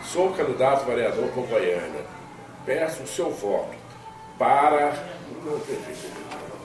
Sou candidato vereador por Goiânia. Peço o seu voto para... Não tem jeito.